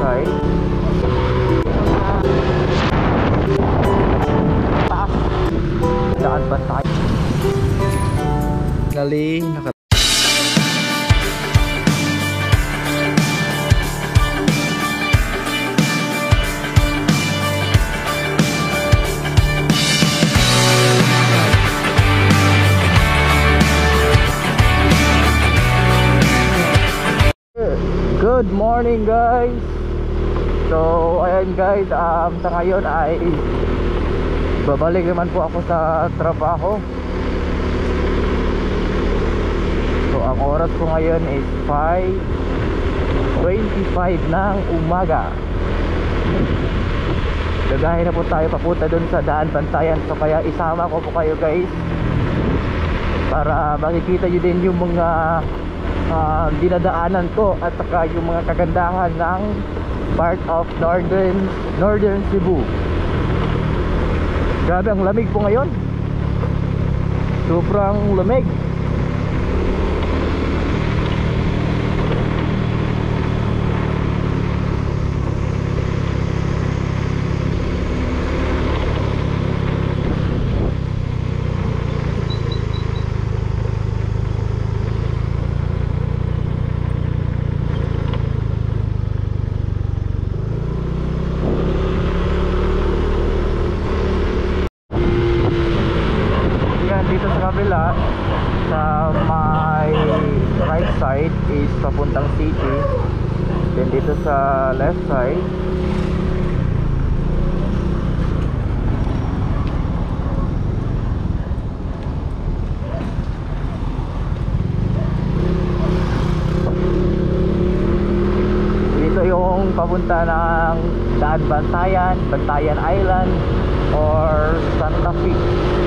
side. Taas. Daan ba tayo? Good morning guys. So ayan guys, sa ngayon ay babalik naman po ako sa trabaho. So ang oras ko ngayon is 5:25 ng umaga. Gagahin na po tayo papunta dun sa Daan Bantayan. So kaya isama ko po kayo guys para makikita nyo din yung mga dinadaanan ko at saka yung mga kagandahan ng part of Northern Cebu. Grabe ang lamig po ngayon. Sobrang lamig. Dito sa kabila, sa my right side is papuntang city, then dito sa left side dito yung papunta ng Daan Bantayan, Bantayan Island or Santa Fe.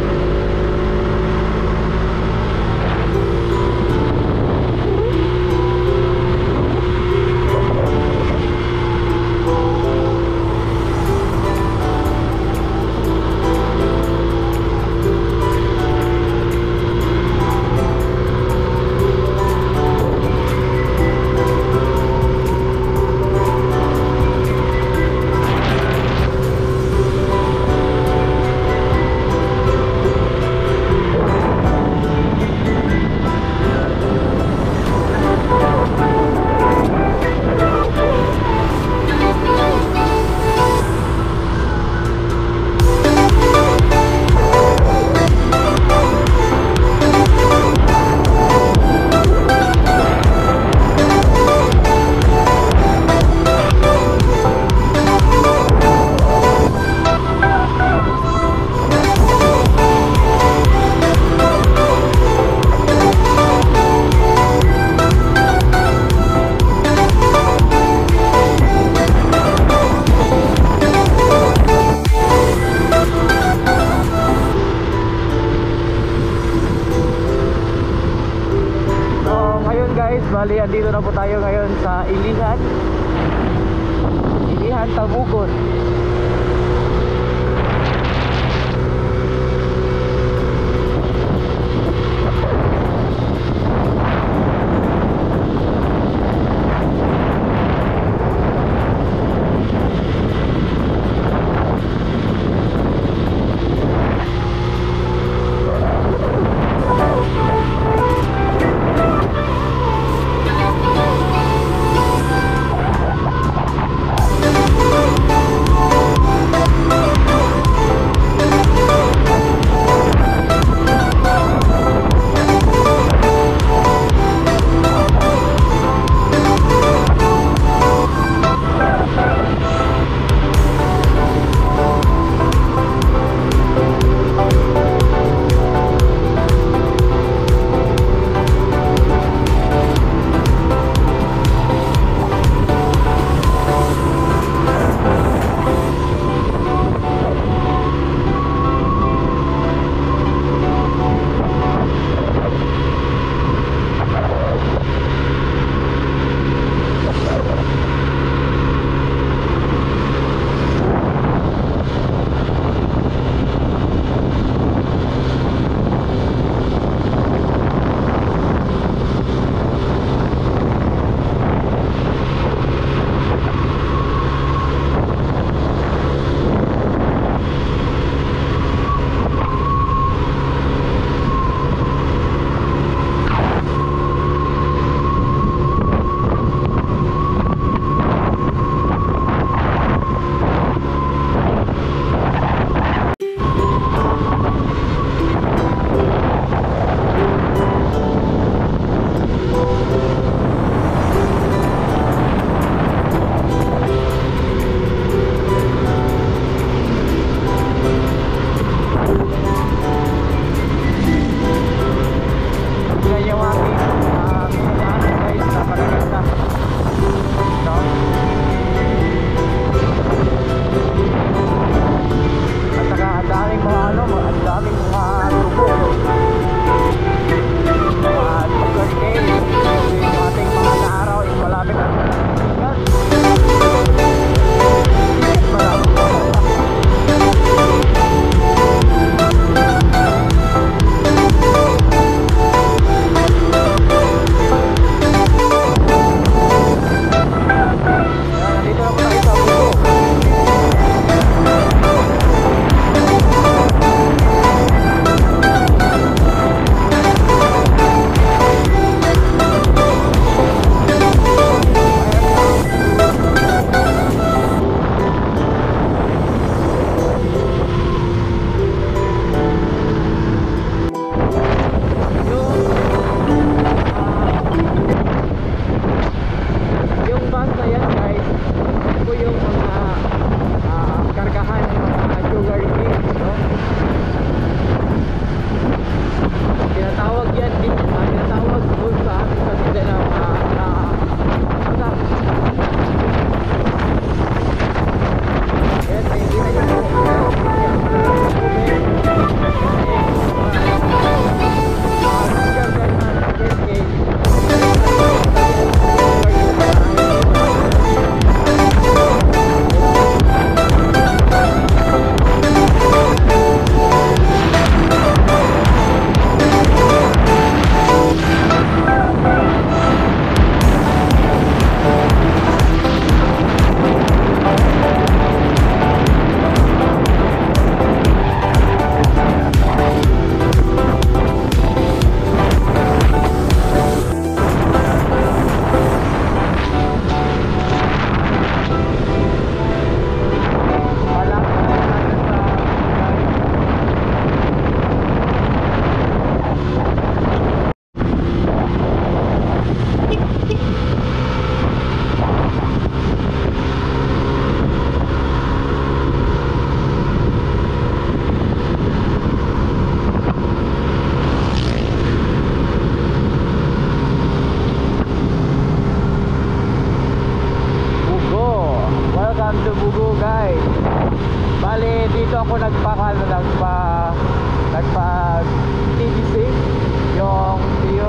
Bali, andito na po tayo ngayon sa Ilihan, Tabugon. Welcome to Bugo, guys. Bali, dito ako nagpa TDC, yung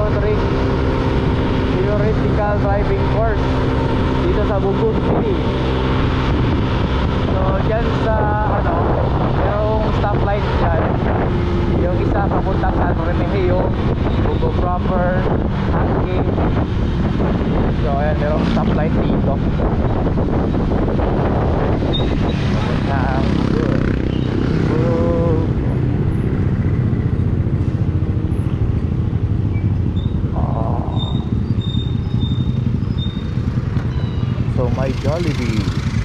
theoretical driving course dito sa Bugo City. So, dyan sa yung stoplight dyan, yung isa papunta sa Remigio, Bugo proper, Hangin. So, ayan, merong stoplight dito. Papunta good. So, my Jollibee.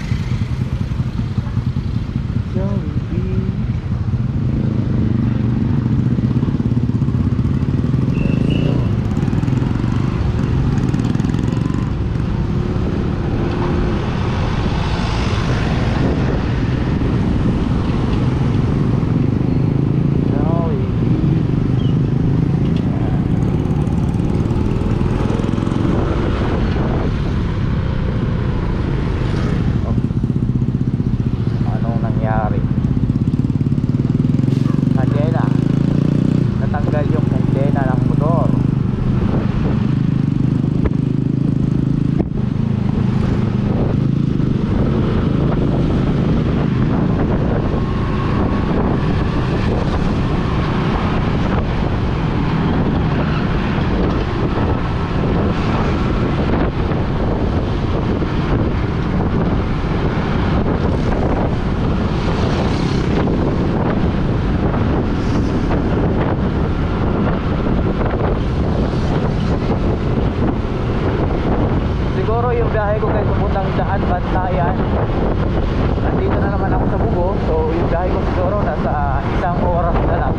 Yung biyahe ko guys papuntang Daan Bantayan, nandito na naman ako sa Bugo. So yung biyahe ko siguro nasa 1 oras na lang.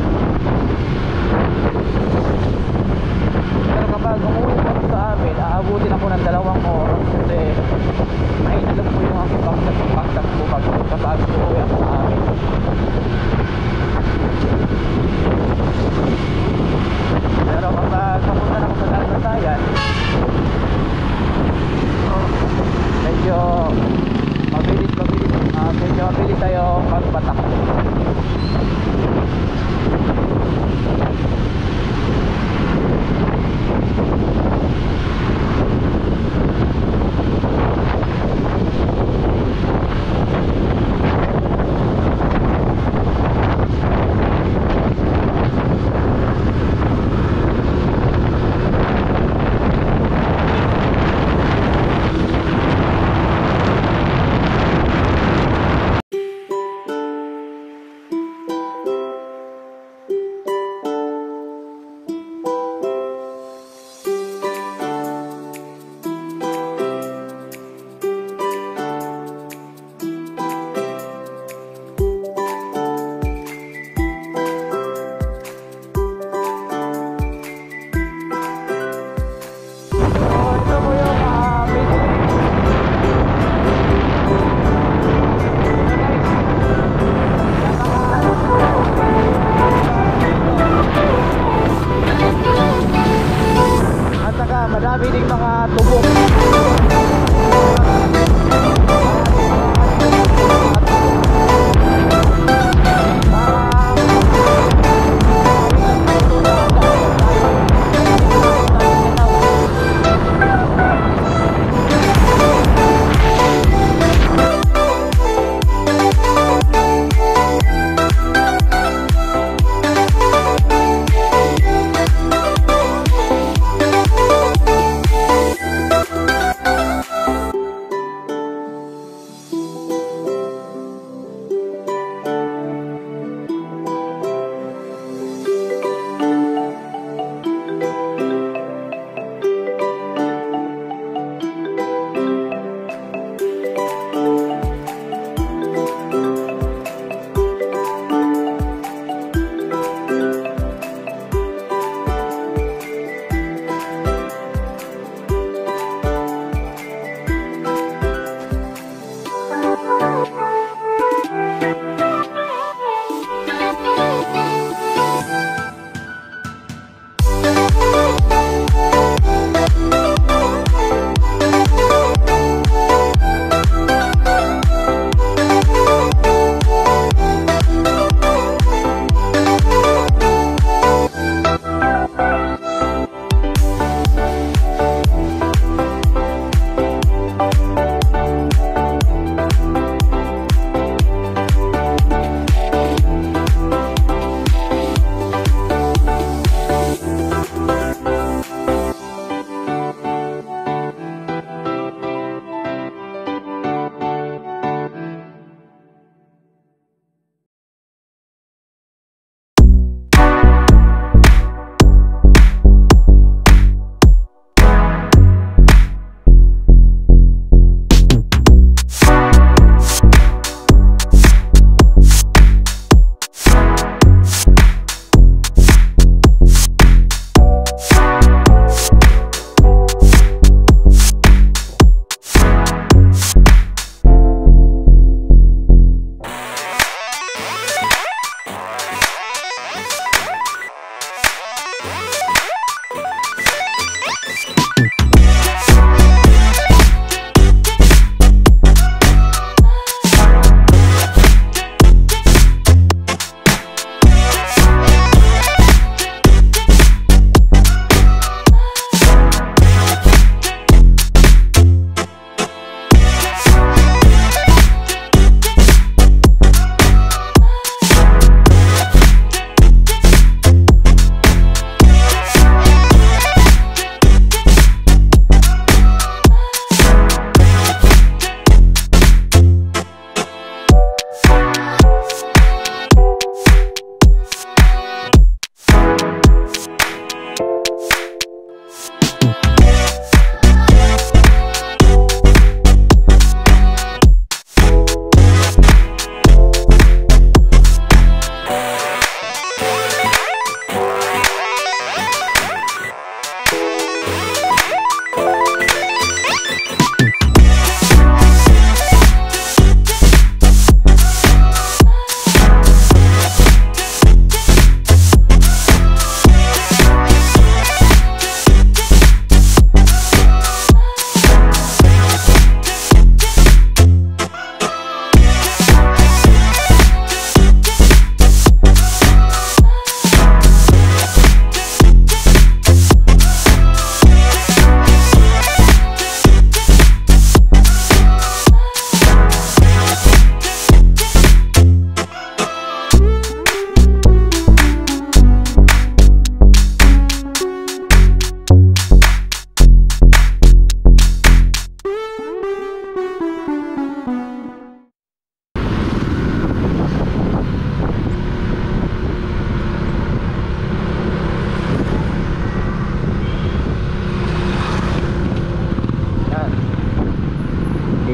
Pero kapag umuwi ako sa amin, aabutin ako ng 2 oras kasi ay alam ko yung aking baksak ko kapag umuwi ako sa amin. Pero kapag papunta na ako sa Daan Bantayan, medyo mabilis tayo magpatakbo.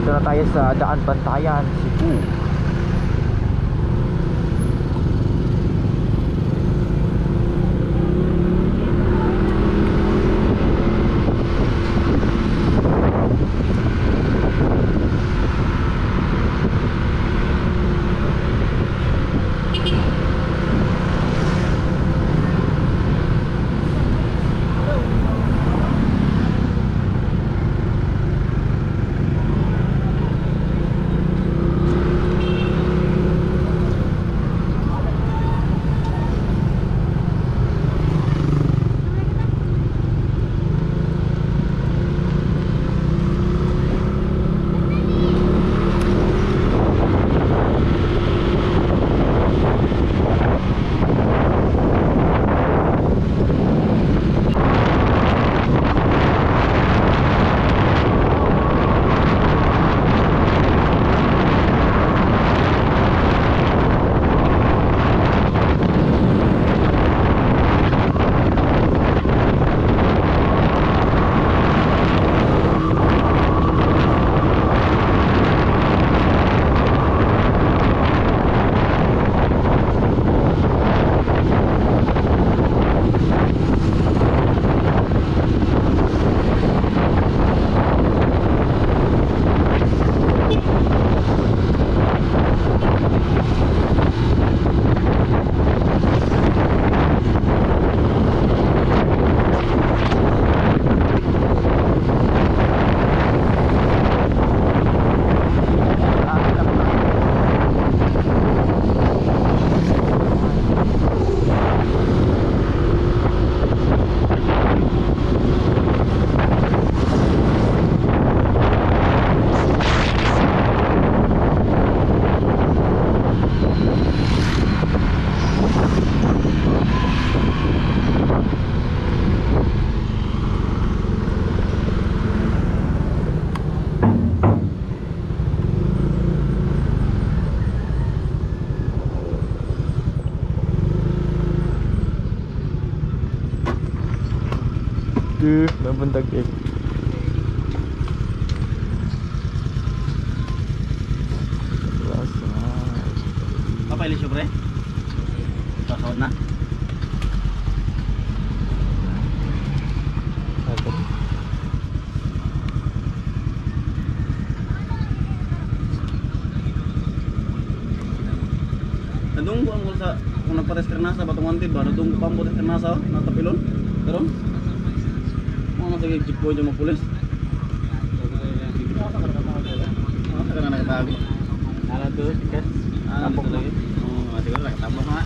Dito na tayo sa Daan Bantayan, Cebu. Nabundag eh. Apa ini syukur Sosok na. Nadung ko ang sa kung nagpates karnasa batong antib ba nadung ko ang pates karnasa natapilon. Karon ano sa jeep ko yung mga pulis? Saka na nakatago. Nala doon, tikas. Tapos lagi. Siguro nakatapos na.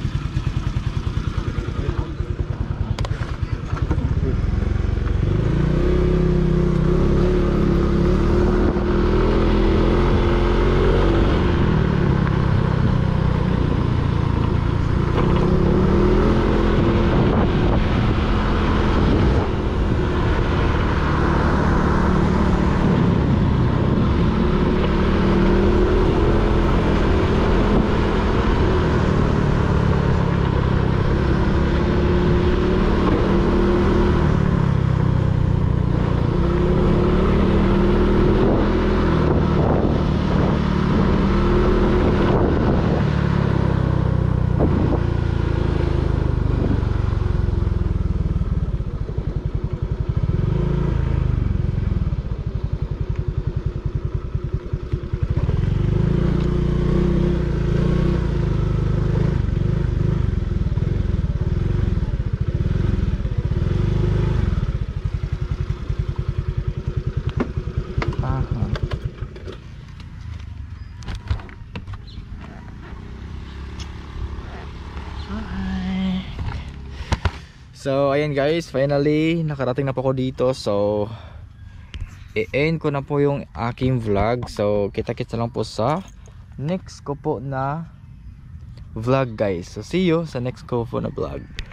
So ayan guys, finally nakarating na po ako dito. So i-end ko na po yung aking vlog. So kita-kits na lang po sa next ko po na vlog guys. So see you sa next ko po na vlog.